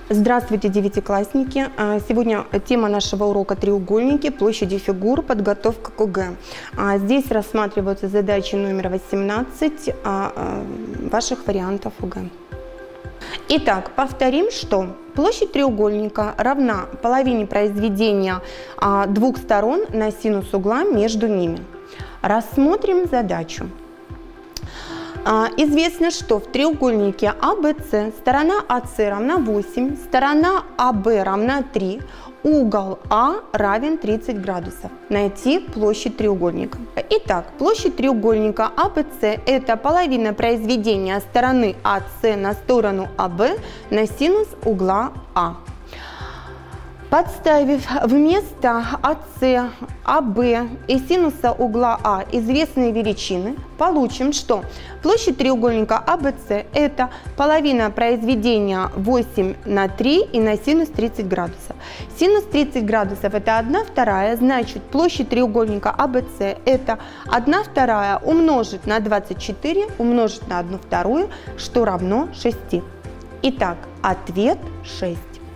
Здравствуйте, девятиклассники! Сегодня тема нашего урока «Треугольники, площади фигур. Подготовка к ОГЭ». Здесь рассматриваются задачи номер 18 ваших вариантов ОГЭ. Итак, повторим, что площадь треугольника равна половине произведения двух сторон на синус угла между ними. Рассмотрим задачу. Известно, что в треугольнике АБС сторона АС равна 8, сторона АБ равна 3, угол А равен 30 градусов. Найти площадь треугольника. Итак, площадь треугольника АБС – это половина произведения стороны АС на сторону АБ на синус угла А. Подставив вместо АС, АБ и синуса угла А известные величины, получим, что площадь треугольника АБС – это половина произведения 8 на 3 и на синус 30 градусов. Синус 30 градусов – это 1/2, значит площадь треугольника АБС – это 1/2 умножить на 24 умножить на 1/2, что равно 6. Итак, ответ 6.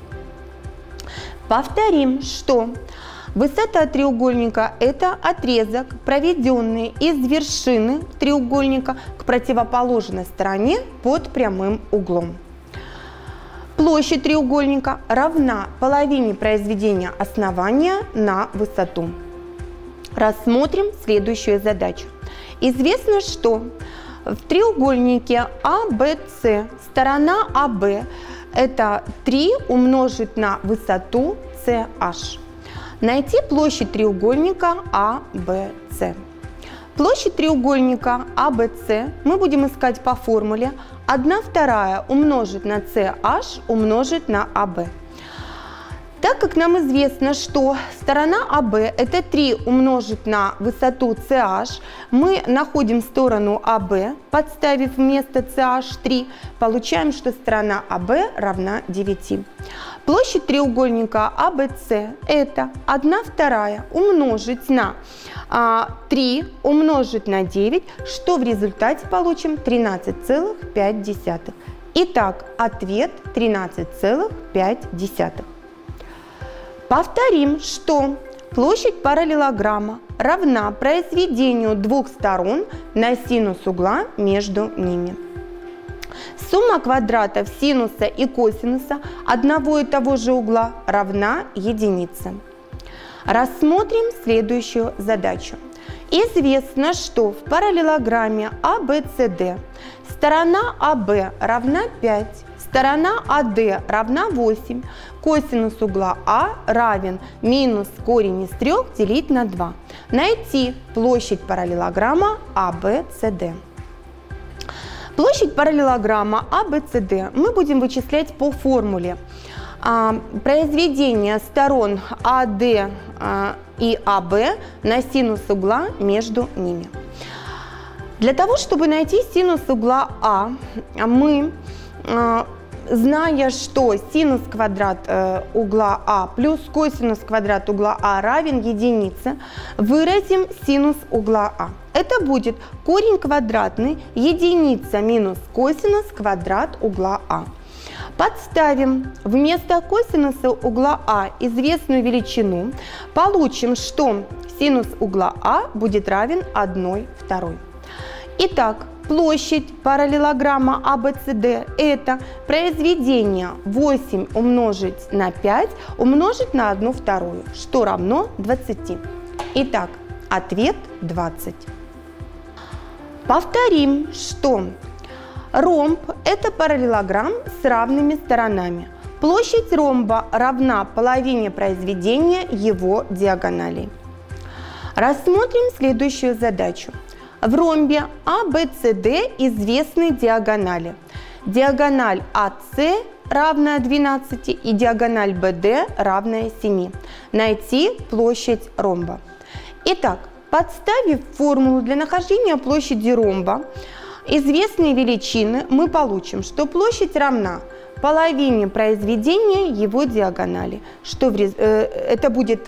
Повторим, что высота треугольника – это отрезок, проведенный из вершины треугольника к противоположной стороне под прямым углом. Площадь треугольника равна половине произведения основания на высоту. Рассмотрим следующую задачу. Известно, что в треугольнике АБС сторона АБ это 3 умножить на высоту CH. Найти площадь треугольника АБС. Площадь треугольника АБС мы будем искать по формуле 1/2 умножить на CH умножить на АБ. Так как нам известно, что сторона АБ это 3 умножить на высоту CH, мы находим сторону АБ, подставив вместо CH 3, получаем, что сторона АБ равна 9. Площадь треугольника АБС это 1/2 умножить на 3 умножить на 9, что в результате получим 13,5. Итак, ответ 13,5. Повторим, что площадь параллелограмма равна произведению двух сторон на синус угла между ними. Сумма квадратов синуса и косинуса одного и того же угла равна единице. Рассмотрим следующую задачу. Известно, что в параллелограмме ABCD сторона АБ равна 5, сторона АД равна 8, косинус угла А равен минус корень из 3 делить на 2. Найти площадь параллелограмма ABCD. Площадь параллелограмма ABCD мы будем вычислять по формуле. Произведение сторон АД и АБ на синус угла между ними. Для того, чтобы найти синус угла А, мы, зная, что синус квадрат угла А плюс косинус квадрат угла А равен единице, выразим синус угла А. Это будет корень квадратный единица минус косинус квадрат угла А. Подставим вместо косинуса угла А известную величину, получим, что синус угла А будет равен 1/2. Итак, площадь параллелограмма ABCD это произведение 8 умножить на 5 умножить на 1/2, что равно 20. Итак, ответ 20. Повторим, что ромб – это параллелограмм с равными сторонами. Площадь ромба равна половине произведения его диагоналей. Рассмотрим следующую задачу. В ромбе ABCD известны диагонали. Диагональ AC равная 12 и диагональ BD равная 7. Найти площадь ромба. Итак, подставив формулу для нахождения площади ромба, известные величины, мы получим, что площадь равна половине произведения его диагонали, что это будет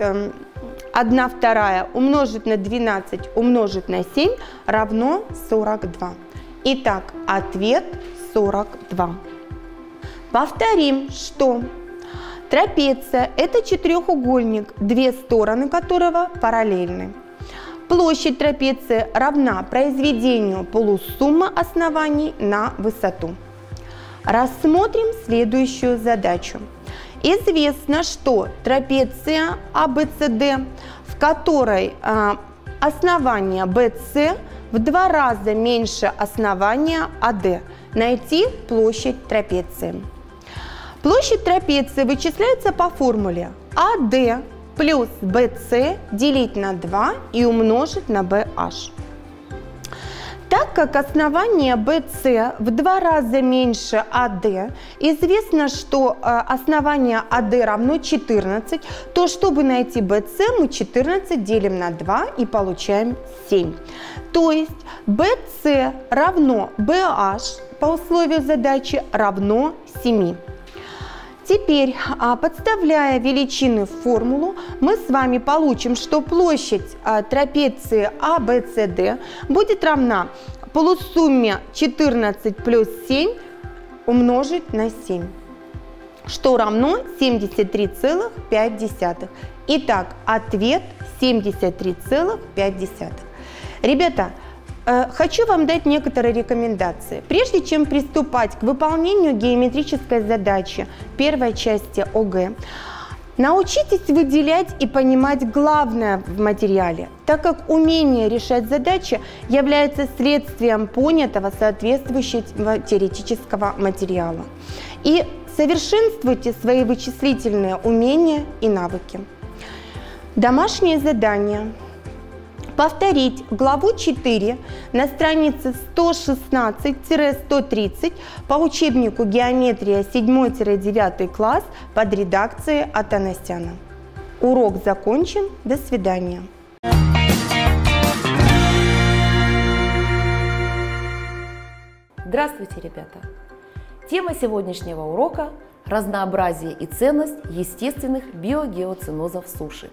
1/2 умножить на 12 умножить на 7 равно 42. Итак, ответ 42. Повторим, что трапеция – это четырехугольник, две стороны которого параллельны. Площадь трапеции равна произведению полусуммы оснований на высоту. Рассмотрим следующую задачу. Известно, что трапеция ABCD, в которой основание BC в 2 раза меньше основания AD. Найти площадь трапеции. Площадь трапеции вычисляется по формуле AD плюс BC делить на 2 и умножить на BH. Так как основание BC в 2 раза меньше AD, известно, что основание AD равно 14, то чтобы найти BC, мы 14 делим на 2 и получаем 7. То есть BC равно BH по условию задачи равно 7. Теперь, подставляя величины в формулу, мы с вами получим, что площадь трапеции ABCD будет равна полусумме 14 плюс 7 умножить на 7, что равно 73,5. Итак, ответ 73,5. Ребята, хочу вам дать некоторые рекомендации. Прежде чем приступать к выполнению геометрической задачи первой части ОГЭ, научитесь выделять и понимать главное в материале, так как умение решать задачи является следствием понятого соответствующего теоретического материала. И совершенствуйте свои вычислительные умения и навыки. Домашнее задание. Повторить главу 4 на странице 116-130 по учебнику «Геометрия 7-9 класс» под редакцией Атанасяна. Урок закончен. До свидания. Здравствуйте, ребята! Тема сегодняшнего урока – разнообразие и ценность естественных биогеоценозов суши.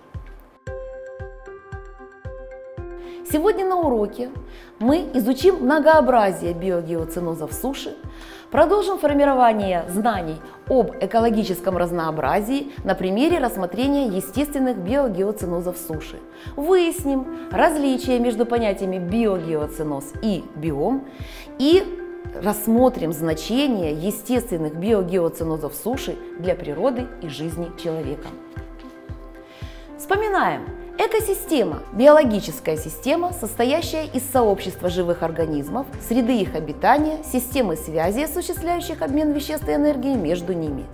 Сегодня на уроке мы изучим многообразие биогеоценозов суши, продолжим формирование знаний об экологическом разнообразии на примере рассмотрения естественных биогеоценозов суши, выясним различия между понятиями биогеоценоз и биом и рассмотрим значение естественных биогеоценозов суши для природы и жизни человека. Вспоминаем. Экосистема – биологическая система, состоящая из сообщества живых организмов, среды их обитания, системы связи, осуществляющих обмен веществ и энергии между ними.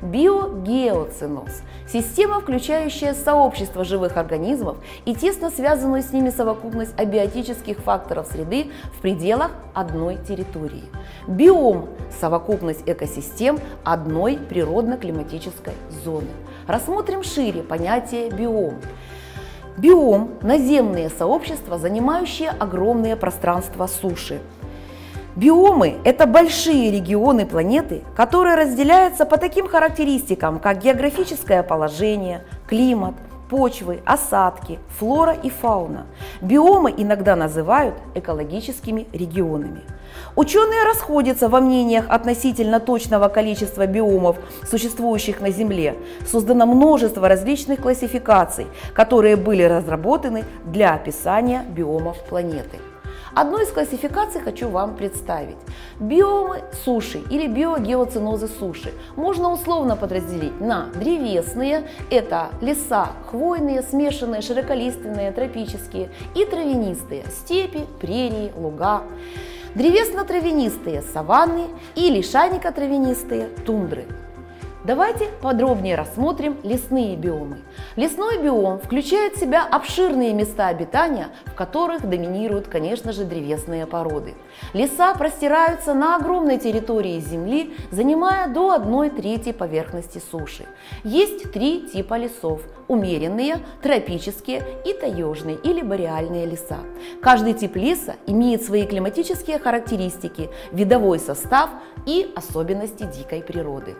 Биогеоценоз – система, включающая сообщество живых организмов и тесно связанную с ними совокупность абиотических факторов среды в пределах одной территории. Биом – совокупность экосистем одной природно-климатической зоны. Рассмотрим шире понятие биом. Биом – наземные сообщества, занимающие огромные пространства суши. Биомы – это большие регионы планеты, которые разделяются по таким характеристикам, как географическое положение, климат, почвы, осадки, флора и фауна. Биомы иногда называют экологическими регионами. Ученые расходятся во мнениях относительно точного количества биомов, существующих на Земле. Создано множество различных классификаций, которые были разработаны для описания биомов планеты. Одну из классификаций хочу вам представить. Биомы суши или биогеоценозы суши можно условно подразделить на древесные, это леса хвойные, смешанные, широколиственные, тропические, и травянистые, степи, прерии, луга. Древесно-травянистые – саванны и лишайнико-травянистые – тундры. Давайте подробнее рассмотрим лесные биомы. Лесной биом включает в себя обширные места обитания, в которых доминируют, конечно же, древесные породы. Леса простираются на огромной территории Земли, занимая до 1/3 поверхности суши. Есть 3 типа лесов – умеренные, тропические и таежные или бореальные леса. Каждый тип леса имеет свои климатические характеристики, видовой состав и особенности дикой природы.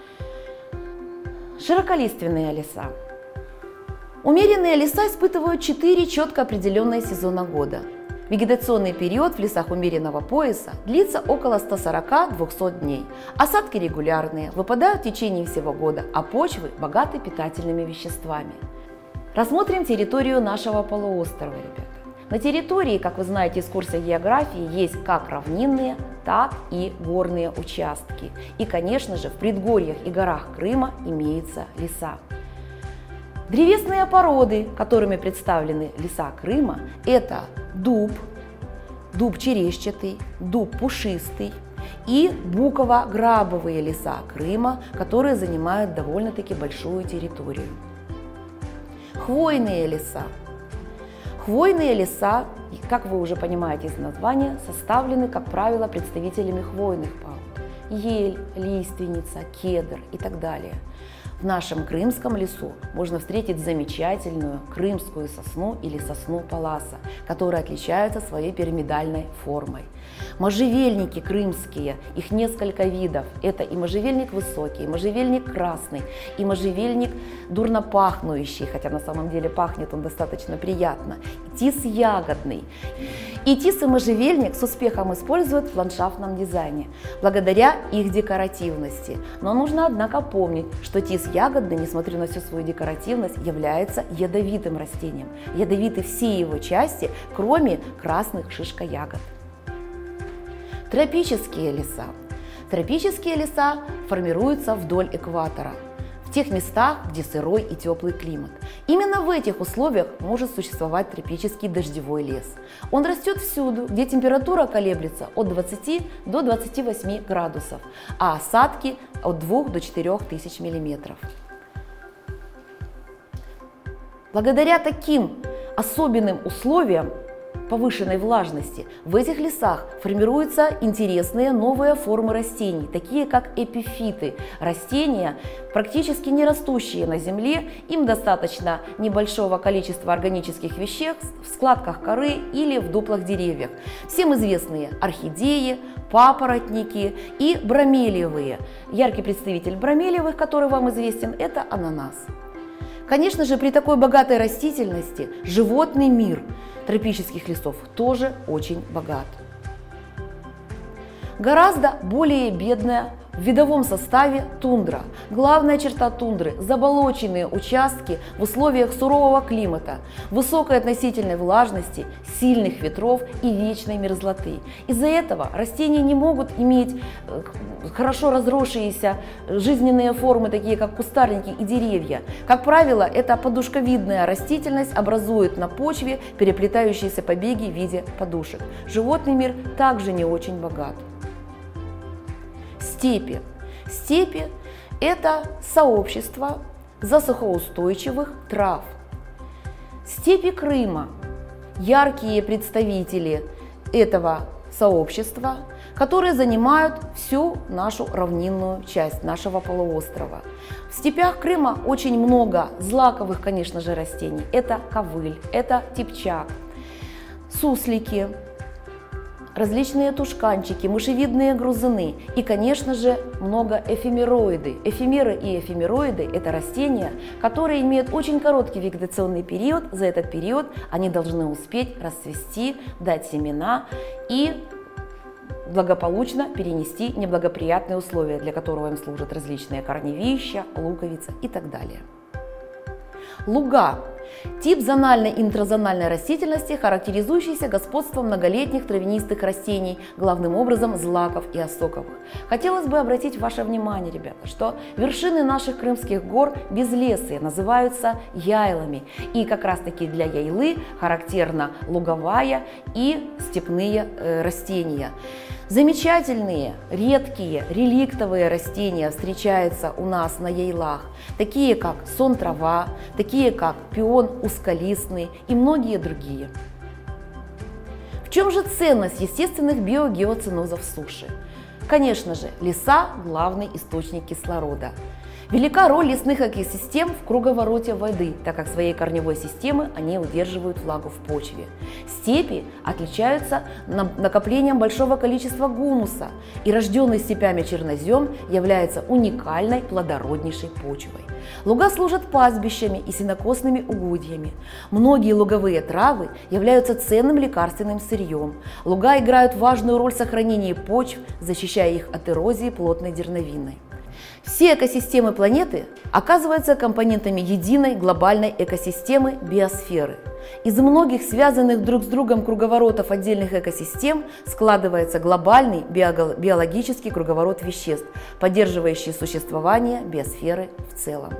Широколиственные леса. Умеренные леса испытывают 4 четко определенные сезона года. Вегетационный период в лесах умеренного пояса длится около 140-200 дней. Осадки регулярные, выпадают в течение всего года, а почвы богаты питательными веществами. Рассмотрим территорию нашего полуострова, ребята. На территории, как вы знаете из курса географии, есть как равнинные, так и горные участки. И, конечно же, в предгорьях и горах Крыма имеются леса. Древесные породы, которыми представлены леса Крыма, это дуб, дуб черещатый, дуб пушистый и буково-грабовые леса Крыма, которые занимают довольно-таки большую территорию. Хвойные леса. Хвойные леса, как вы уже понимаете из названия, составлены, как правило, представителями хвойных пород. Ель, лиственница, кедр и так далее. В нашем крымском лесу можно встретить замечательную крымскую сосну или сосну палласа, которые отличаются своей пирамидальной формой. Можжевельники крымские, их несколько видов. Это и можжевельник высокий, и можжевельник красный, и можжевельник дурно пахнущий, хотя на самом деле пахнет он достаточно приятно, и тис ягодный. И тис и можжевельник с успехом используют в ландшафтном дизайне, благодаря их декоративности. Но нужно, однако, помнить, что тис ягодный, несмотря на всю свою декоративность, является ядовитым растением. Ядовиты все его части, кроме красных шишкоягод. Тропические леса. Тропические леса формируются вдоль экватора, в тех местах, где сырой и теплый климат. Именно в этих условиях может существовать тропический дождевой лес. Он растет всюду, где температура колеблется от 20 до 28 градусов, а осадки от 2 до 4 тысяч миллиметров. Благодаря таким особенным условиям повышенной влажности в этих лесах формируются интересные новые формы растений, такие как эпифиты. Растения, практически не растущие на земле, им достаточно небольшого количества органических веществ в складках коры или в дуплах деревьев. Всем известные орхидеи, папоротники и бромелиевые. Яркий представитель бромелиевых, который вам известен, это ананас. Конечно же, при такой богатой растительности животный мир тропических лесов тоже очень богат. Гораздо более бедная в видовом составе тундра. Главная черта тундры – заболоченные участки в условиях сурового климата, высокой относительной влажности, сильных ветров и вечной мерзлоты. Из-за этого растения не могут иметь хорошо разросшиеся жизненные формы, такие как кустарники и деревья. Как правило, эта подушковидная растительность образует на почве переплетающиеся побеги в виде подушек. Животный мир также не очень богат. Степи. Степи – это сообщество засухоустойчивых трав. Степи Крыма – яркие представители этого сообщества, которые занимают всю нашу равнинную часть нашего полуострова. В степях Крыма очень много злаковых, конечно же, растений. Это ковыль, это типчак, суслики, различные тушканчики, мышевидные грузуны и, конечно же, много эфемероиды. Эфемеры и эфемероиды – это растения, которые имеют очень короткий вегетационный период. За этот период они должны успеть расцвести, дать семена и благополучно перенести неблагоприятные условия, для которого им служат различные корневища, луковица и так далее. Луга. Тип зональной и интразональной растительности, характеризующийся господством многолетних травянистых растений, главным образом злаков и осоковых. Хотелось бы обратить ваше внимание, ребята, что вершины наших крымских гор безлесые, называются яйлами. И как раз таки для яйлы характерна луговая и степные растения. Замечательные, редкие, реликтовые растения встречаются у нас на яйлах, такие как сон-трава, такие как пион узколистный и многие другие. В чем же ценность естественных биогеоценозов суши? Конечно же, леса – главный источник кислорода. Велика роль лесных экосистем в круговороте воды, так как своей корневой системой они удерживают влагу в почве. Степи отличаются накоплением большого количества гумуса, и рожденный степями чернозем является уникальной плодороднейшей почвой. Луга служат пастбищами и сенокосными угодьями. Многие луговые травы являются ценным лекарственным сырьем. Луга играют важную роль в сохранении почв, защищая их от эрозии плотной дерновиной. Все экосистемы планеты оказываются компонентами единой глобальной экосистемы биосферы. Из многих связанных друг с другом круговоротов отдельных экосистем складывается глобальный биологический круговорот веществ, поддерживающий существование биосферы в целом.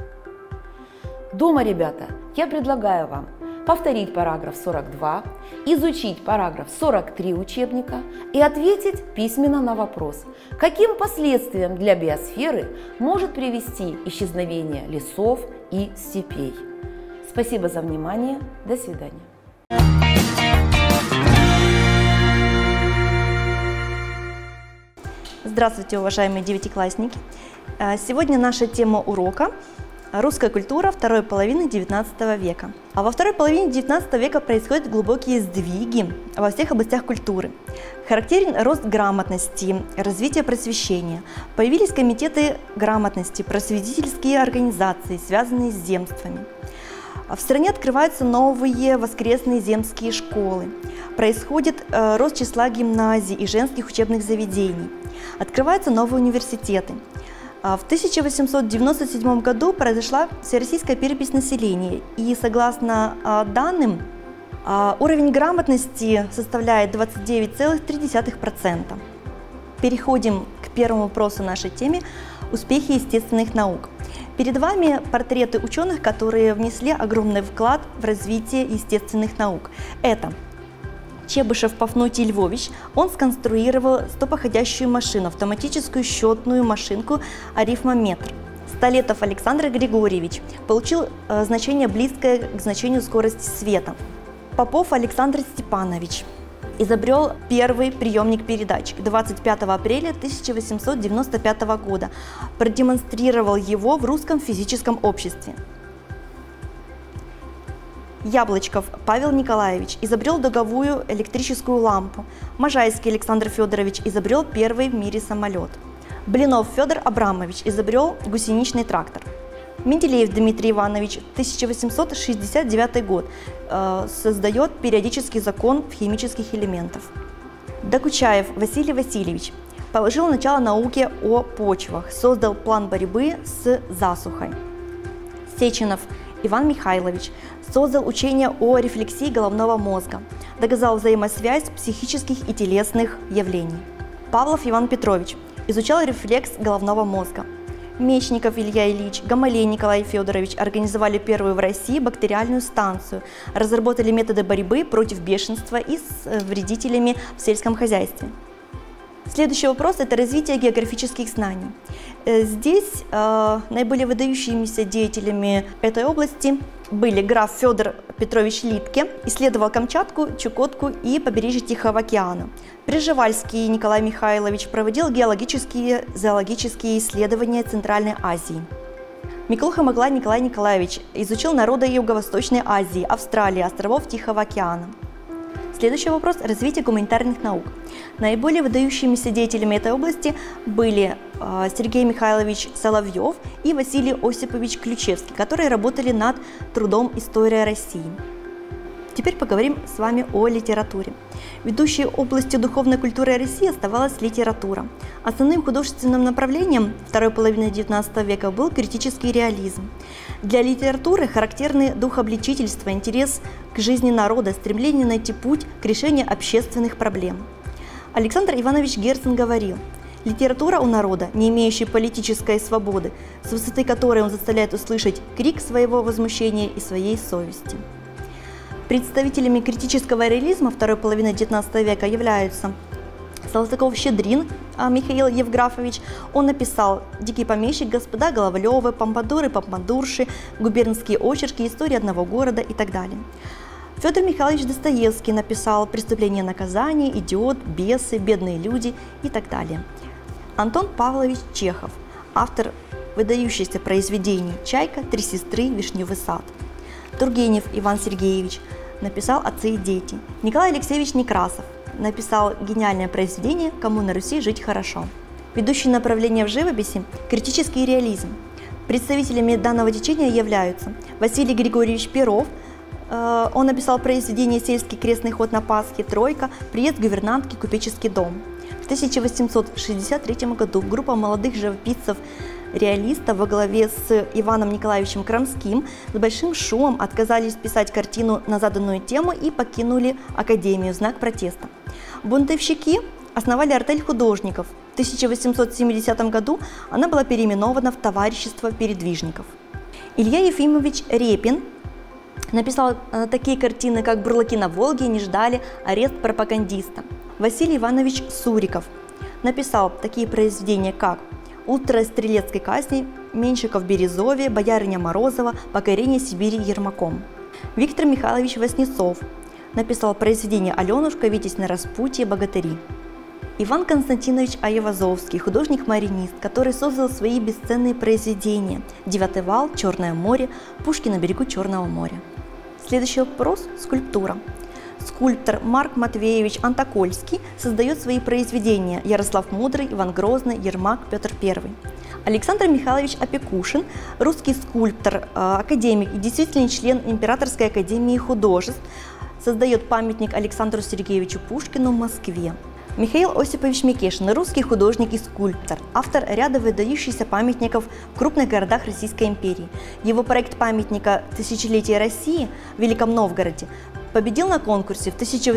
Дома, ребята, я предлагаю вам повторить параграф 42, изучить параграф 43 учебника и ответить письменно на вопрос, каким последствиям для биосферы может привести исчезновение лесов и степей. Спасибо за внимание. До свидания. Здравствуйте, уважаемые девятиклассники! Сегодня наша тема урока – русская культура второй половины XIX века. А во второй половине XIX века происходят глубокие сдвиги во всех областях культуры. Характерен рост грамотности, развитие просвещения. Появились комитеты грамотности, просветительские организации, связанные с земствами. В стране открываются новые воскресные земские школы. Происходит рост числа гимназий и женских учебных заведений. Открываются новые университеты. В 1897 году произошла всероссийская перепись населения, и согласно данным, уровень грамотности составляет 29,3%. Переходим к первому вопросу нашей темы – успехи естественных наук. Перед вами портреты ученых, которые внесли огромный вклад в развитие естественных наук. Это Чебышев Пафнутий Львович, он сконструировал стопоходящую машину, автоматическую счетную машинку арифмометр. Столетов Александр Григорьевич получил значение, близкое к значению скорости света. Попов Александр Степанович изобрел первый приемник передач 25 апреля 1895 года, продемонстрировал его в Русском физическом обществе. Яблочков Павел Николаевич изобрел дуговую электрическую лампу. Можайский Александр Федорович изобрел первый в мире самолет. Блинов Федор Абрамович изобрел гусеничный трактор. Менделеев Дмитрий Иванович 1869 год создает периодический закон химических элементов. Докучаев Василий Васильевич положил начало науке о почвах, создал план борьбы с засухой. Сеченов Иван Михайлович создал учение о рефлексии головного мозга, доказал взаимосвязь психических и телесных явлений. Павлов Иван Петрович изучал рефлекс головного мозга. Мечников Илья Ильич, Гамалей Николай Федорович организовали первую в России бактериальную станцию, разработали методы борьбы против бешенства и с вредителями в сельском хозяйстве. Следующий вопрос – это развитие географических знаний. Здесь наиболее выдающимися деятелями этой области были граф Федор Петрович Липке, исследовал Камчатку, Чукотку и побережье Тихого океана. Пржевальский Николай Михайлович проводил геологические, зоологические исследования Центральной Азии. Миклуха Маглай Николай Николаевич изучил народы Юго-Восточной Азии, Австралии, островов Тихого океана. Следующий вопрос – развитие гуманитарных наук. Наиболее выдающимися деятелями этой области были Сергей Михайлович Соловьев и Василий Осипович Ключевский, которые работали над трудом «История России». Теперь поговорим с вами о литературе. Ведущей областью духовной культуры России оставалась литература. Основным художественным направлением второй половины XIX века был критический реализм. Для литературы характерны духообличительство, интерес к жизни народа, стремление найти путь к решению общественных проблем. Александр Иванович Герцен говорил: «Литература у народа, не имеющая политической свободы, с высоты которой он заставляет услышать крик своего возмущения и своей совести». Представителями критического реализма второй половины XIX века являются Салтыков-Щедрин Михаил Евграфович. Он написал «Дикий помещик», «Господа Головлевы», «Помпадуры», «Помпадурши», «Губернские очерки», «История одного города» и так далее. Федор Михайлович Достоевский написал «Преступление и наказание», «Идиот», «Бесы», «Бедные люди» и так далее. Антон Павлович Чехов, автор выдающихся произведений «Чайка», «Три сестры», «Вишневый сад». Тургенев Иван Сергеевич написал «Отцы и дети». Николай Алексеевич Некрасов написал гениальное произведение «Кому на Руси жить хорошо». Ведущие направления в живописи – критический реализм. Представителями данного течения являются Василий Григорьевич Перов, он написал произведение «Сельский крестный ход на Пасхе», «Тройка», «Приезд гувернантки», «Купеческий дом». В 1863 году группа молодых живописцев-реалистов во главе с Иваном Николаевичем Крамским с большим шумом отказались писать картину на заданную тему и покинули Академию в знак протеста. Бунтовщики основали артель художников. В 1870 году она была переименована в Товарищество передвижников. Илья Ефимович Репин написал такие картины, как «Бурлаки на Волге», «Не ждали», «Арест пропагандиста». Василий Иванович Суриков написал такие произведения, как «Утро стрелецкой казни», «Меньшиков в Березове», «Боярыня Морозова», «Покорение Сибири Ермаком». Виктор Михайлович Васнецов написал произведения «Аленушка», «Витязь на распутье», «Богатыри». Иван Константинович Айвазовский, художник-маринист, который создал свои бесценные произведения «Девятый вал», «Черное море», «Пушкин на берегу Черного моря». Следующий вопрос – скульптура. Скульптор Марк Матвеевич Антокольский создает свои произведения: Ярослав Мудрый, Иван Грозный, Ермак, Петр I. Александр Михайлович Опекушин, русский скульптор, академик и действительный член Императорской академии художеств, создает памятник Александру Сергеевичу Пушкину в Москве. Михаил Осипович Микешин, русский художник и скульптор, автор ряда выдающихся памятников в крупных городах Российской империи. Его проект памятника «Тысячелетие России» в Великом Новгороде победил на конкурсе в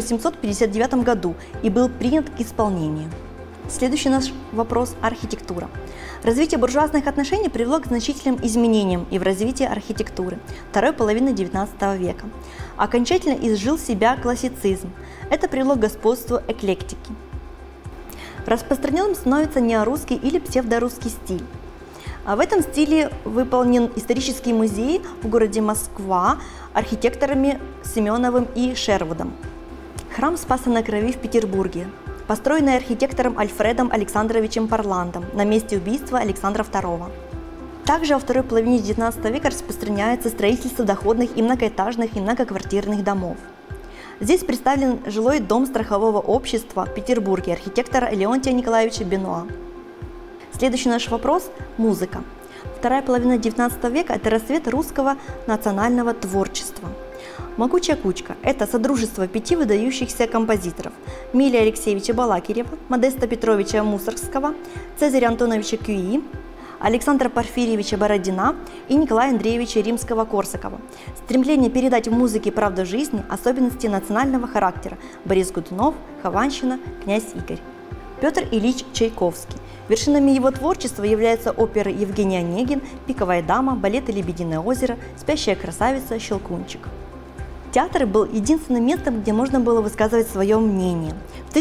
1859 году и был принят к исполнению. Следующий наш вопрос – архитектура. Развитие буржуазных отношений привело к значительным изменениям и в развитии архитектуры второй половины XIX века. Окончательно изжил себя классицизм. Это привело к господству эклектики. Распространенным становится неорусский или псевдорусский стиль. В этом стиле выполнен исторический музей в городе Москва архитекторами Семеновым и Шервудом. Храм Спаса на Крови в Петербурге, построенный архитектором Альфредом Александровичем Парландом на месте убийства Александра II. Также во второй половине XIX века распространяется строительство доходных и многоэтажных и многоквартирных домов. Здесь представлен жилой дом страхового общества в Петербурге архитектора Леонтия Николаевича Бенуа. Следующий наш вопрос – музыка. Вторая половина XIX века – это расцвет русского национального творчества. «Могучая кучка» – это содружество 5 выдающихся композиторов – Милия Алексеевича Балакирева, Модеста Петровича Мусоргского, Цезаря Антоновича Кюи, Александра Порфирьевича Бородина и Николая Андреевича Римского-Корсакова. Стремление передать в музыке правду жизни, особенности национального характера – Борис Годунов, Хованщина, князь Игорь. Петр Ильич Чайковский. Вершинами его творчества являются оперы «Евгений Онегин», «Пиковая дама», балеты «Лебединое озеро», «Спящая красавица», «Щелкунчик». Театр был единственным местом, где можно было высказывать свое мнение. В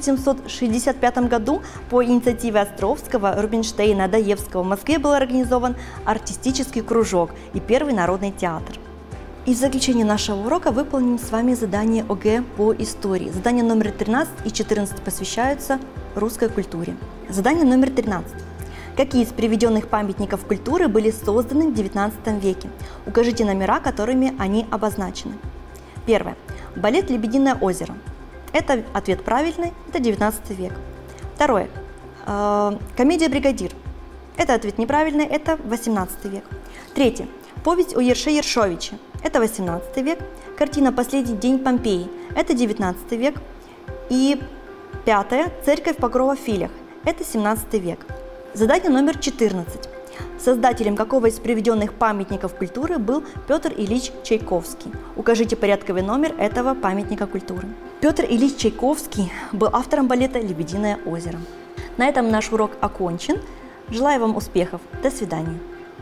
1865 году по инициативе Островского, Рубинштейна, Адаевского в Москве был организован артистический кружок и первый народный театр. И в заключение нашего урока выполним с вами задание ОГЭ по истории. Задания номер 13 и 14 посвящаются русской культуре. Задание номер 13. Какие из приведенных памятников культуры были созданы в XIX веке? Укажите номера, которыми они обозначены. Первое. Балет «Лебединое озеро». Это ответ правильный, это 19 век. Второе. Комедия «Бригадир». Это ответ неправильный, это 18 век. Третье. Повесть о Ерше Ершовиче. Это 18 век. Картина «Последний день Помпеи». Это 19 век. И пятое. Церковь в Покрова-Филях. Это 17 век. Задание номер 14. Создателем какого из приведенных памятников культуры был Петр Ильич Чайковский? Укажите порядковый номер этого памятника культуры. Петр Ильич Чайковский был автором балета «Лебединое озеро». На этом наш урок окончен. Желаю вам успехов. До свидания.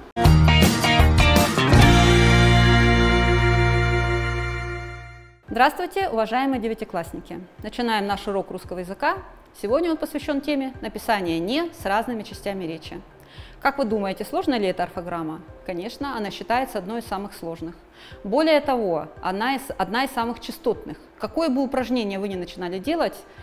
Здравствуйте, уважаемые девятиклассники! Начинаем наш урок русского языка. Сегодня он посвящен теме написания «не» с разными частями речи. Как вы думаете, сложная ли эта орфограмма? Конечно, она считается одной из самых сложных. Более того, одна из самых частотных. Какое бы упражнение вы ни начинали делать,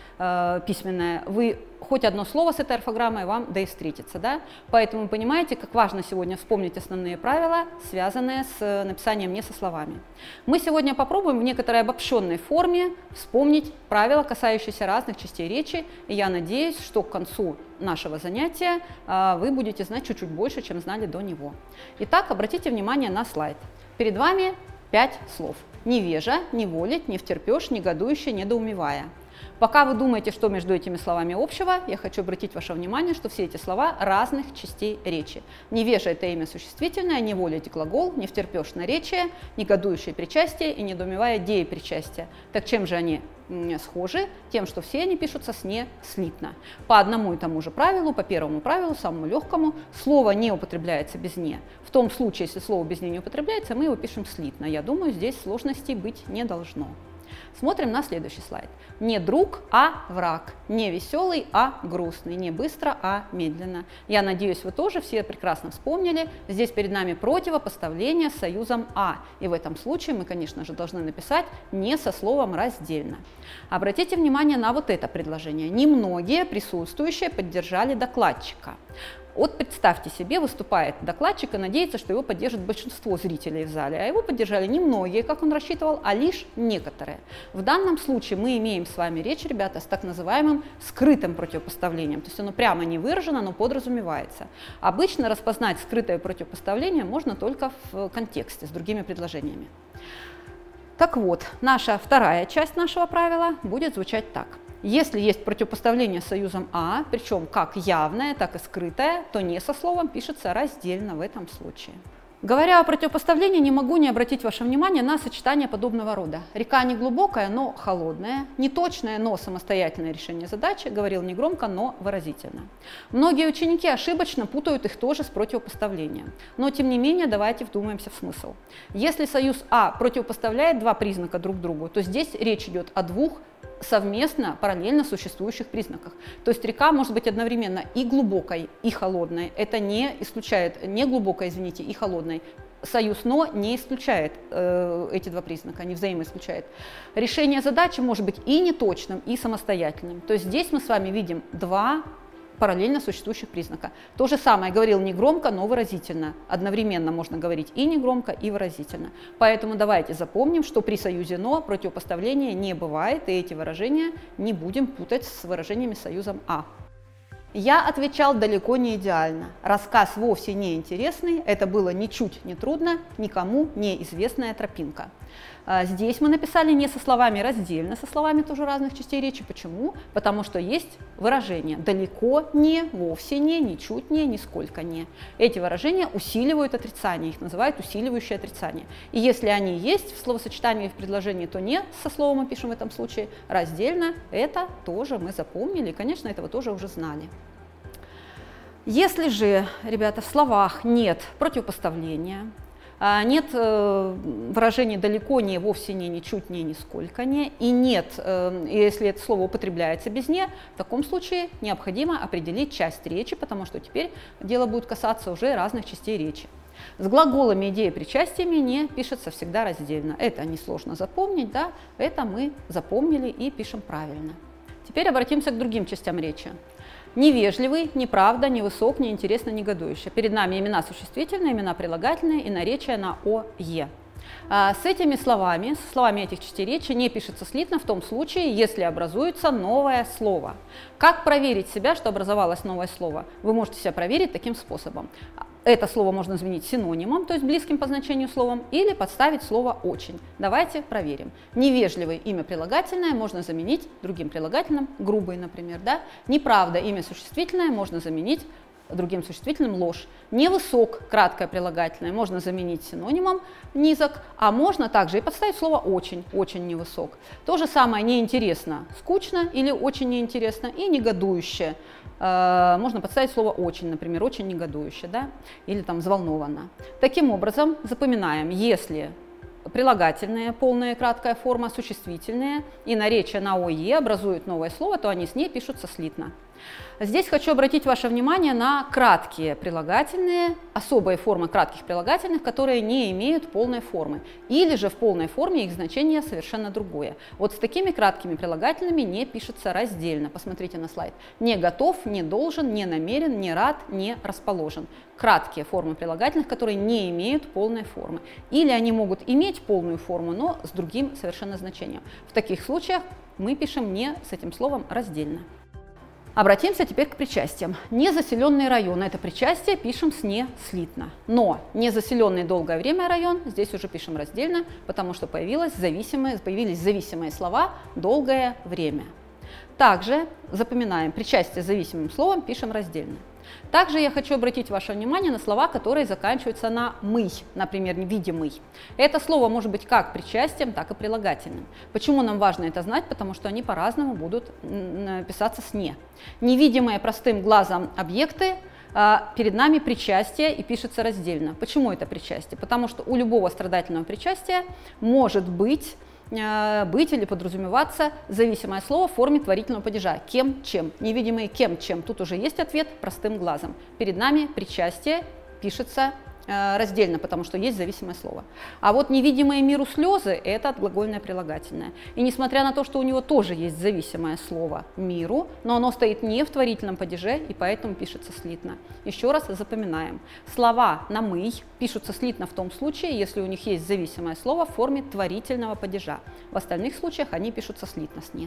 письменное, вы хоть одно слово с этой орфограммой вам да и встретится. Да? Поэтому вы понимаете, как важно сегодня вспомнить основные правила, связанные с написанием не со словами. Мы сегодня попробуем в некоторой обобщенной форме вспомнить правила, касающиеся разных частей речи. И я надеюсь, что к концу нашего занятия вы будете знать чуть-чуть больше, чем знали до него. Итак, обратите внимание на слайд. Перед вами 5 слов. Невежа, неволить, невтерпеж, негодующе, недоумевая. Пока вы думаете, что между этими словами общего, я хочу обратить ваше внимание, что все эти слова разных частей речи. Невежа – это имя существительное, неволить – глагол, невтерпеж – наречие, негодующее – причастие и недоумевая – деепричастие. Так чем же они схожи? Тем, что все они пишутся с «не» слитно. По одному и тому же правилу, по первому правилу, самому легкому, слово не употребляется без «не». В том случае, если слово без «не» не употребляется, мы его пишем слитно. Я думаю, здесь сложностей быть не должно. Смотрим на следующий слайд. Не друг, а враг. Не веселый, а грустный. Не быстро, а медленно. Я надеюсь, вы тоже все прекрасно вспомнили. Здесь перед нами противопоставление с союзом «а». И в этом случае мы, конечно же, должны написать не со словом раздельно. Обратите внимание на вот это предложение. Немногие присутствующие поддержали докладчика. Вот представьте себе, выступает докладчик и надеется, что его поддержит большинство зрителей в зале, а его поддержали не многие, как он рассчитывал, а лишь некоторые. В данном случае мы имеем с вами речь, ребята, с так называемым скрытым противопоставлением, то есть оно прямо не выражено, но подразумевается. Обычно распознать скрытое противопоставление можно только в контексте с другими предложениями. Так вот, наша вторая часть нашего правила будет звучать так. Если есть противопоставление с союзом «а», причем как явное, так и скрытое, то не со словом пишется раздельно в этом случае. Говоря о противопоставлении, не могу не обратить ваше внимание на сочетание подобного рода. Река не глубокая, но холодная, неточное, но самостоятельное решение задачи, говорил негромко, но выразительно. Многие ученики ошибочно путают их тоже с противопоставлением. Но тем не менее, давайте вдумаемся в смысл. Если союз «а» противопоставляет два признака друг другу, то здесь речь идет о двух совместно, параллельно существующих признаках. То есть река может быть одновременно и глубокой, и холодной. Это не исключает, не глубокой, извините, и холодной. Союз «но» не исключает эти два признака, не взаимоисключает. Решение задачи может быть и неточным, и самостоятельным. То есть здесь мы с вами видим два параллельно существующих признака. То же самое говорил негромко, но выразительно. Одновременно можно говорить и негромко, и выразительно. Поэтому давайте запомним, что при союзе «но» противопоставления не бывает, и эти выражения не будем путать с выражениями с союзом «а». Я отвечал далеко не идеально. Рассказ вовсе не интересный, это было ничуть не трудно, никому неизвестная тропинка. Здесь мы написали не со словами раздельно, со словами тоже разных частей речи. Почему? Потому что есть выражения «далеко не», «вовсе не», «ничуть не», «нисколько не». Эти выражения усиливают отрицание, их называют усиливающие отрицание. И если они есть в словосочетании и в предложении, то «не» со словом мы пишем в этом случае раздельно. Это тоже мы запомнили, и, конечно, этого тоже уже знали. Если же, ребята, в словах нет противопоставления, нет выражений «далеко не», «вовсе не», «ничуть не», «нисколько не», и нет, если это слово употребляется без «не», в таком случае необходимо определить часть речи, потому что теперь дело будет касаться уже разных частей речи. С глаголами и деепричастиями «не» пишется всегда раздельно. Это несложно запомнить, да? Это мы запомнили и пишем правильно. Теперь обратимся к другим частям речи. Невежливый, неправда, невысок, неинтересно, негодующе. Перед нами имена существительные, имена прилагательные и наречия на «о-е». С этими словами, с словами этих частей речи не пишется слитно в том случае, если образуется новое слово. Как проверить себя, что образовалось новое слово? Вы можете себя проверить таким способом. Это слово можно заменить синонимом, то есть близким по значению словом, или подставить слово «очень». Давайте проверим. Невежливый имя прилагательное можно заменить другим прилагательным, грубый, например. Да? Неправда имя существительное можно заменить другим существительным ложь. Невысок, краткое прилагательное, можно заменить синонимом низок, а можно также и подставить слово очень, очень невысок. То же самое неинтересно, скучно или очень неинтересно, и негодующе. Можно подставить слово очень, например, очень негодующе, да? Или там взволнованно. Таким образом, запоминаем, если прилагательные, полная и краткая форма, существительные и наречие на ОЕ образуют новое слово, то они с ней пишутся слитно. Здесь хочу обратить ваше внимание на краткие прилагательные, особые формы кратких прилагательных, которые не имеют полной формы, или же в полной форме их значение совершенно другое. Вот с такими краткими прилагательными не пишется раздельно. Посмотрите на слайд. Не готов, не должен, не намерен, не рад, не расположен. Краткие формы прилагательных, которые не имеют полной формы. Или они могут иметь полную форму, но с другим совершенно значением. В таких случаях мы пишем «не» с этим словом раздельно. Обратимся теперь к причастиям. Незаселенный район – это причастие, пишем с «не» слитно. Но незаселенный долгое время район здесь уже пишем раздельно, потому что появились зависимые слова «долгое время». Также запоминаем причастие с зависимым словом, пишем раздельно. Также я хочу обратить ваше внимание на слова, которые заканчиваются на «мый», например, «видимый». Это слово может быть как причастием, так и прилагательным. Почему нам важно это знать? Потому что они по-разному будут писаться с «не». Невидимые простым глазом объекты перед нами причастие и пишется раздельно. Почему это причастие? Потому что у любого страдательного причастия может быть или подразумеваться зависимое слово в форме творительного падежа. Кем, чем. Невидимые кем, чем. Тут уже есть ответ простым глазом. Перед нами причастие пишется раздельно, потому что есть зависимое слово. А вот невидимые миру слезы – это глагольное прилагательное. И несмотря на то, что у него тоже есть зависимое слово миру, но оно стоит не в творительном падеже, и поэтому пишется слитно. Еще раз запоминаем. Слова на «мый» пишутся слитно в том случае, если у них есть зависимое слово в форме творительного падежа. В остальных случаях они пишутся слитно с «не».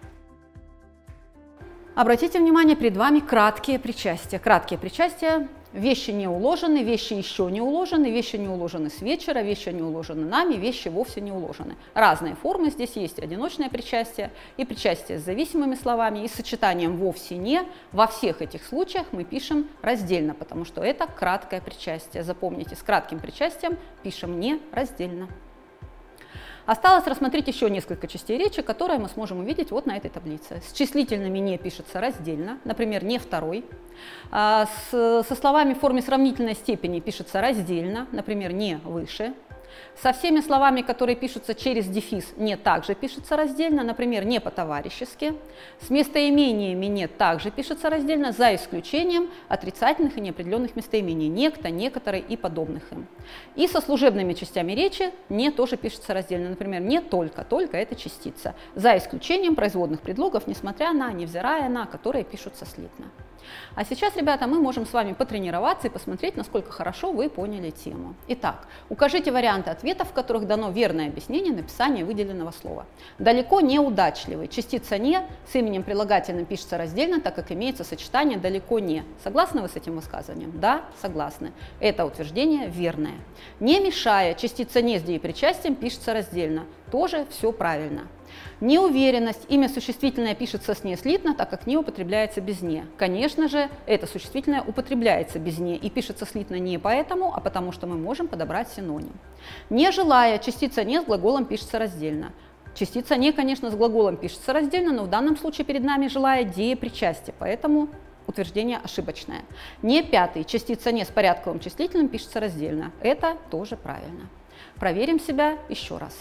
Обратите внимание, перед вами краткие причастия. Краткие причастия – вещи не уложены, вещи еще не уложены, вещи не уложены с вечера, вещи не уложены нами, вещи вовсе не уложены. Разные формы здесь есть: одиночное причастие и причастие с зависимыми словами, и с сочетанием «вовсе не». Во всех этих случаях мы пишем раздельно, потому что это краткое причастие. Запомните, с кратким причастием пишем «не» раздельно. Осталось рассмотреть еще несколько частей речи, которые мы сможем увидеть вот на этой таблице. С числительными «не» пишется раздельно, например, «не второй». Со словами в форме сравнительной степени пишется раздельно, например, «не выше». Со всеми словами, которые пишутся через дефис, «не» также пишется раздельно, например, «не по-товарищески». С местоимениями «не» также пишется раздельно, за исключением отрицательных и неопределенных местоимений: некто, некоторые и подобных им. И со служебными частями речи «не» тоже пишется раздельно, например, «не только», «только» – это частица, за исключением производных предлогов, несмотря на, невзирая на, которые пишутся слитно. А сейчас, ребята, мы можем с вами потренироваться и посмотреть, насколько хорошо вы поняли тему. Итак, укажите варианты ответов, в которых дано верное объяснение написания выделенного слова. Далеко не удачливый. Частица «не» с именем прилагательным пишется раздельно, так как имеется сочетание «далеко не». Согласны вы с этим высказыванием? Да, согласны. Это утверждение верное. Не мешая. Частица «не» с деепричастием пишется раздельно. Тоже все правильно. Неуверенность. Имя существительное пишется с «не» слитно, так как «не» употребляется без «не». Конечно же, это существительное употребляется без «не» и пишется слитно не поэтому, а потому что мы можем подобрать синоним. Не желая. Частица «не» с глаголом пишется раздельно. Частица «не», конечно, с глаголом пишется раздельно, но в данном случае перед нами желая деепричастие, поэтому утверждение ошибочное. Не пятый. Частица «не» с порядковым числительным пишется раздельно. Это тоже правильно. Проверим себя еще раз.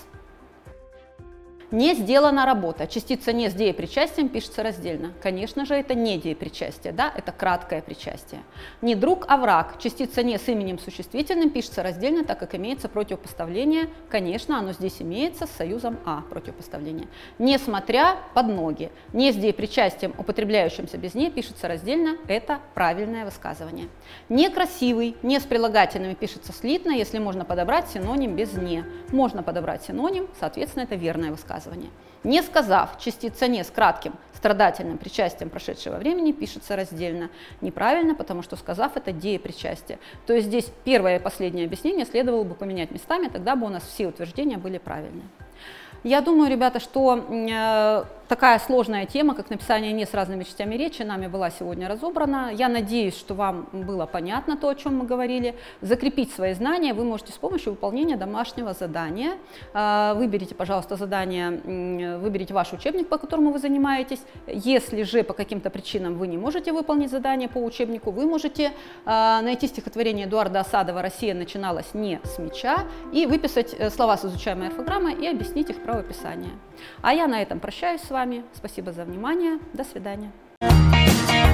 Не сделана работа. Частица «не» с деепричастием пишется раздельно. Конечно же, это не деепричастие, да, это краткое причастие. Не друг, а враг. Частица «не» с именем существительным пишется раздельно, так как имеется противопоставление. Конечно, оно здесь имеется с союзом «а» противопоставление. Несмотря под ноги. Не с деепричастием, употребляющимся без «не», пишется раздельно. Это правильное высказывание. Некрасивый. Не с прилагательными пишется слитно, если можно подобрать синоним без «не». Можно подобрать синоним, соответственно, это верное высказывание. Не сказав. Частица «не» с кратким страдательным причастием прошедшего времени пишется раздельно. Неправильно, потому что сказав – это деепричастие. То есть здесь первое и последнее объяснение следовало бы поменять местами, тогда бы у нас все утверждения были правильные. Я думаю, ребята, что такая сложная тема, как написание «не» с разными частями речи, нами была сегодня разобрана. Я надеюсь, что вам было понятно то, о чем мы говорили. Закрепить свои знания вы можете с помощью выполнения домашнего задания. Выберите, пожалуйста, задание, выберите ваш учебник, по которому вы занимаетесь. Если же по каким-то причинам вы не можете выполнить задание по учебнику, вы можете найти стихотворение Эдуарда Асадова «Россия начиналась не с меча» и выписать слова с изучаемой орфограммой и объяснить их правописание. А я на этом прощаюсь с вами. Спасибо за внимание. До свидания.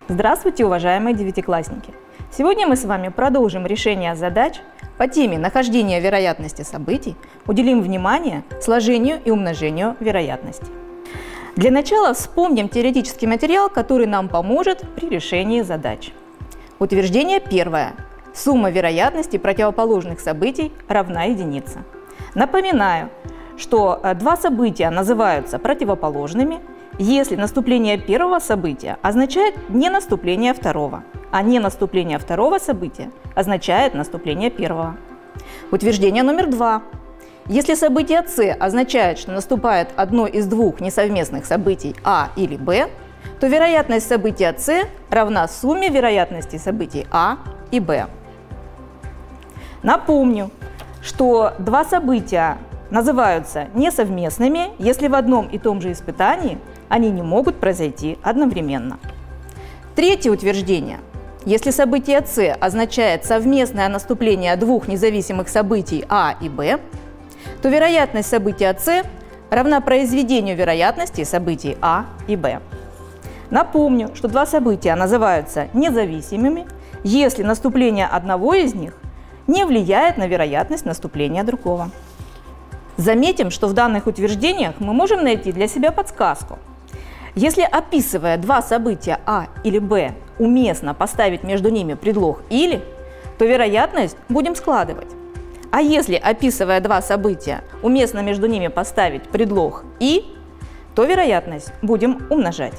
Здравствуйте, уважаемые девятиклассники! Сегодня мы с вами продолжим решение задач по теме нахождения вероятности событий, уделим внимание сложению и умножению вероятности. Для начала вспомним теоретический материал, который нам поможет при решении задач. Утверждение первое. Сумма вероятностей противоположных событий равна единице. Напоминаю, что два события называются противоположными, если наступление первого события означает не наступление второго, а не наступление второго события означает наступление первого. Утверждение номер два. Если событие С означает, что наступает одно из двух несовместных событий А или Б, то вероятность события С равна сумме вероятностей событий А и Б. Напомню, что два события называются несовместными, если в одном и том же испытании они не могут произойти одновременно. Третье утверждение. Если событие С означает совместное наступление двух независимых событий А и Б, то вероятность события С равна произведению вероятностей событий А и Б. Напомню, что два события называются независимыми, если наступление одного из них не влияет на вероятность наступления другого. Заметим, что в данных утверждениях мы можем найти для себя подсказку. Если, описывая два события А или Б, уместно поставить между ними предлог «или», то вероятность будем складывать. А если, описывая два события, уместно между ними поставить предлог «и», то вероятность будем умножать.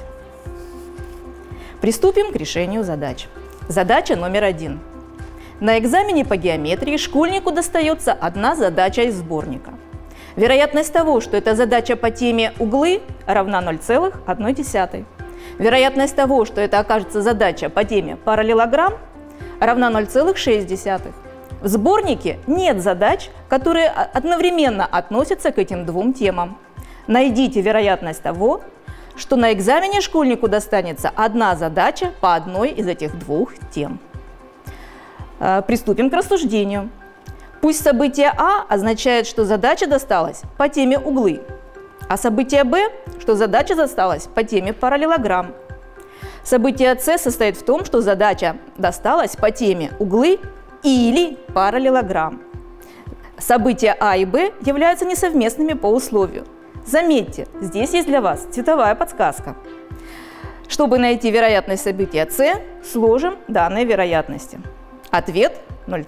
Приступим к решению задач. Задача номер 1. На экзамене по геометрии школьнику достается одна задача из сборника. Вероятность того, что эта задача по теме «углы» равна 0,1. Вероятность того, что это окажется задача по теме «параллелограмм» равна 0,6. В сборнике нет задач, которые одновременно относятся к этим двум темам. Найдите вероятность того, что на экзамене школьнику достанется одна задача по одной из этих двух тем. Приступим к рассуждению. Пусть событие А означает, что задача досталась по теме «углы», а событие Б, что задача досталась по теме «параллелограмм». Событие С состоит в том, что задача досталась по теме «углы» или «параллелограмм». События А и Б являются несовместными по условию. Заметьте, здесь есть для вас цветовая подсказка. Чтобы найти вероятность события С, сложим данные вероятности. Ответ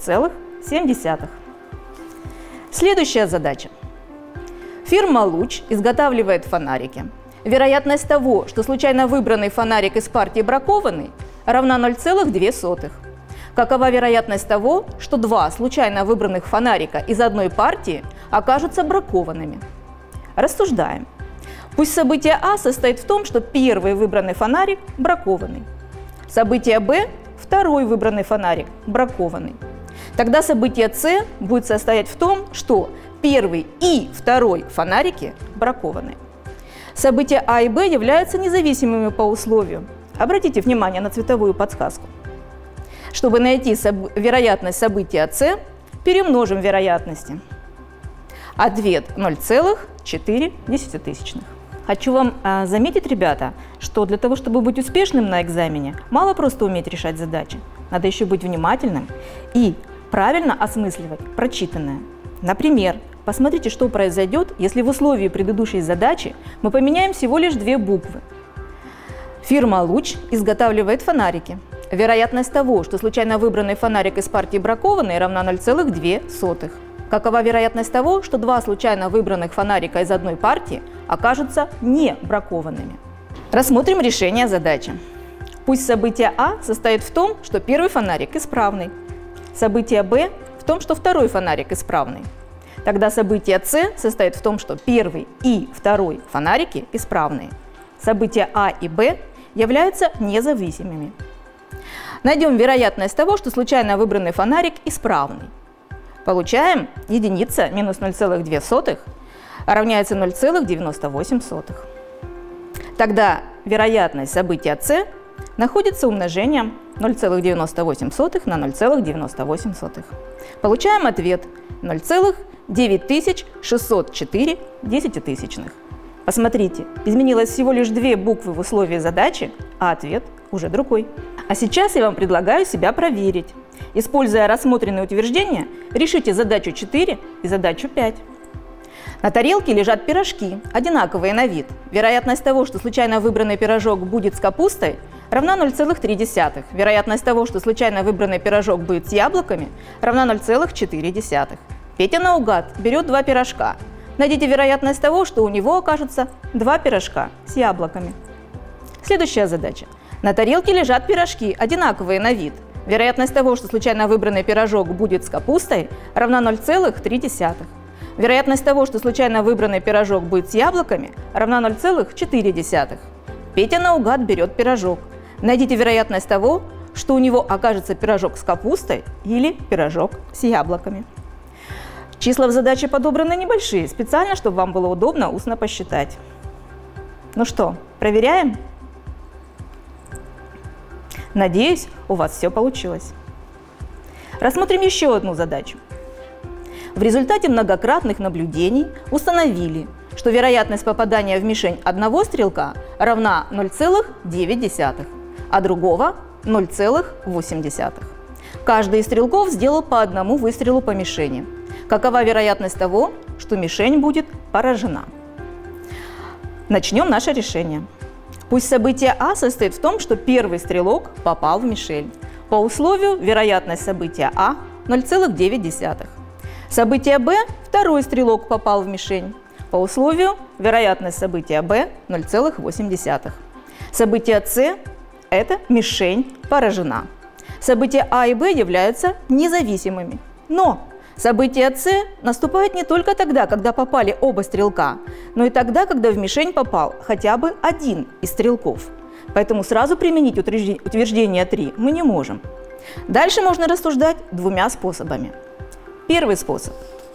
0,7. Следующая задача. Фирма «Луч» изготавливает фонарики. Вероятность того, что случайно выбранный фонарик из партии бракованный, равна 0,2. Какова вероятность того, что два случайно выбранных фонарика из одной партии окажутся бракованными? Рассуждаем. Пусть событие А состоит в том, что первый выбранный фонарик бракованный. Событие Б – второй выбранный фонарик бракованный. Тогда событие С будет состоять в том, что первый и второй фонарики бракованы. События А и Б являются независимыми по условию. Обратите внимание на цветовую подсказку. Чтобы найти вероятность события С, перемножим вероятности. Ответ 0,4. Хочу вам заметить, ребята, что для того, чтобы быть успешным на экзамене, мало просто уметь решать задачи. Надо еще быть внимательным и правильно осмысливать прочитанное. Например, посмотрите, что произойдет, если в условии предыдущей задачи мы поменяем всего лишь две буквы. Фирма «Луч» изготавливает фонарики. Вероятность того, что случайно выбранный фонарик из партии бракованный, равна 0,2. Какова вероятность того, что два случайно выбранных фонарика из одной партии окажутся не бракованными? Рассмотрим решение задачи. Пусть событие А состоит в том, что первый фонарик исправный. Событие Б в том, что второй фонарик исправный. Тогда событие С состоит в том, что первый и второй фонарики исправные. События А и Б являются независимыми. Найдем вероятность того, что случайно выбранный фонарик исправный. Получаем единица минус 0,2 равняется 0,98. Тогда вероятность события С находится умножением 0,98 на 0,98. Получаем ответ 0,9604 десятитысячных. Посмотрите, изменилось всего лишь две буквы в условии задачи, а ответ уже другой. А сейчас я вам предлагаю себя проверить. Используя рассмотренные утверждения, решите задачу 4 и задачу 5. На тарелке лежат пирожки, одинаковые на вид. Вероятность того, что случайно выбранный пирожок будет с капустой, равна 0,3. Вероятность того, что случайно выбранный пирожок будет с яблоками, равна 0,4. Петя наугад берет 2 пирожка. Найдите вероятность того, что у него окажутся 2 пирожка с яблоками. Следующая задача. На тарелке лежат пирожки, одинаковые на вид. Вероятность того, что случайно выбранный пирожок будет с капустой, равна 0,3. Вероятность того, что случайно выбранный пирожок будет с яблоками, равна 0,4. Петя наугад берет пирожок. Найдите вероятность того, что у него окажется пирожок с капустой или пирожок с яблоками. Числа в задаче подобраны небольшие, специально, чтобы вам было удобно устно посчитать. Ну что, проверяем? Надеюсь, у вас все получилось. Рассмотрим еще одну задачу. В результате многократных наблюдений установили, что вероятность попадания в мишень одного стрелка равна 0,9, а другого 0,8. Каждый из стрелков сделал по одному выстрелу по мишени. Какова вероятность того, что мишень будет поражена? Начнем наше решение. Пусть событие А состоит в том, что первый стрелок попал в мишень. По условию вероятность события А 0,9. Событие Б второй стрелок попал в мишень. По условию вероятность события Б 0,8. Событие С – это мишень поражена. События А и Б являются независимыми. Но событие С наступает не только тогда, когда попали оба стрелка, но и тогда, когда в мишень попал хотя бы один из стрелков. Поэтому сразу применить утверждение 3 мы не можем. Дальше можно рассуждать двумя способами. Первый способ.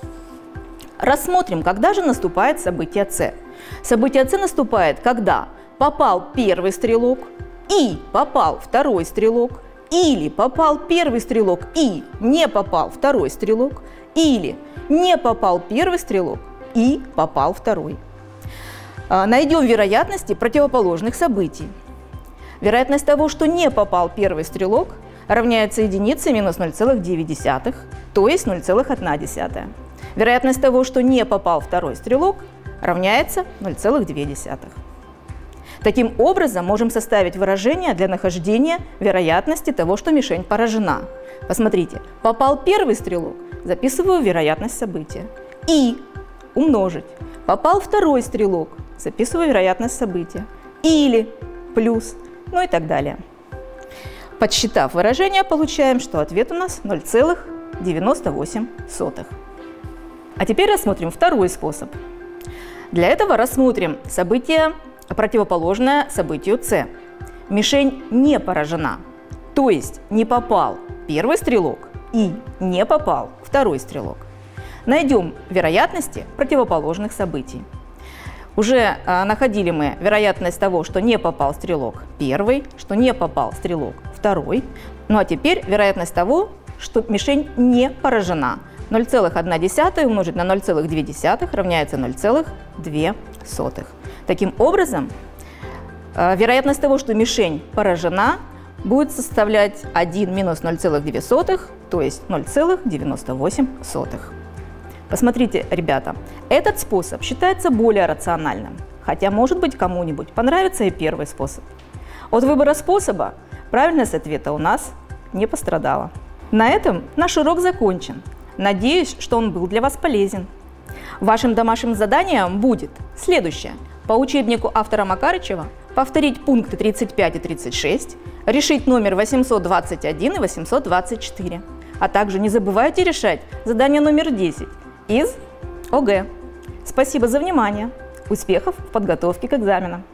Рассмотрим, когда же наступает событие С. Событие С наступает, когда попал первый стрелок и попал второй стрелок, или попал первый стрелок и не попал второй стрелок, или не попал первый стрелок и попал второй. Найдем вероятности противоположных событий. Вероятность того, что не попал первый стрелок, равняется единице минус 0,9, то есть 0,1. Вероятность того, что не попал второй стрелок, равняется 0,2. Таким образом, можем составить выражение для нахождения вероятности того, что мишень поражена. Посмотрите, попал первый стрелок, записываю вероятность события. И умножить. Попал второй стрелок, записываю вероятность события. Или плюс, ну и так далее. Подсчитав выражение, получаем, что ответ у нас 0,98. А теперь рассмотрим второй способ. Для этого рассмотрим событие, противоположное событию С. Мишень не поражена, то есть не попал первый стрелок и не попал второй стрелок. Найдем вероятности противоположных событий. Уже находили мы вероятность того, что не попал стрелок первый, что не попал стрелок второй. Ну а теперь вероятность того, что мишень не поражена. 0,1 умножить на 0,2 равняется 0,2. Таким образом, вероятность того, что мишень поражена, будет составлять 1 минус 0,2, то есть 0,98. Посмотрите, ребята, этот способ считается более рациональным, хотя, может быть, кому-нибудь понравится и первый способ. От выбора способа правильность ответа у нас не пострадала. На этом наш урок закончен. Надеюсь, что он был для вас полезен. Вашим домашним заданием будет следующее. По учебнику автора Макарычева повторить пункты 35 и 36, решить номер 821 и 824. А также не забывайте решать задание номер 10 из ОГЭ. Спасибо за внимание. Успехов в подготовке к экзаменам.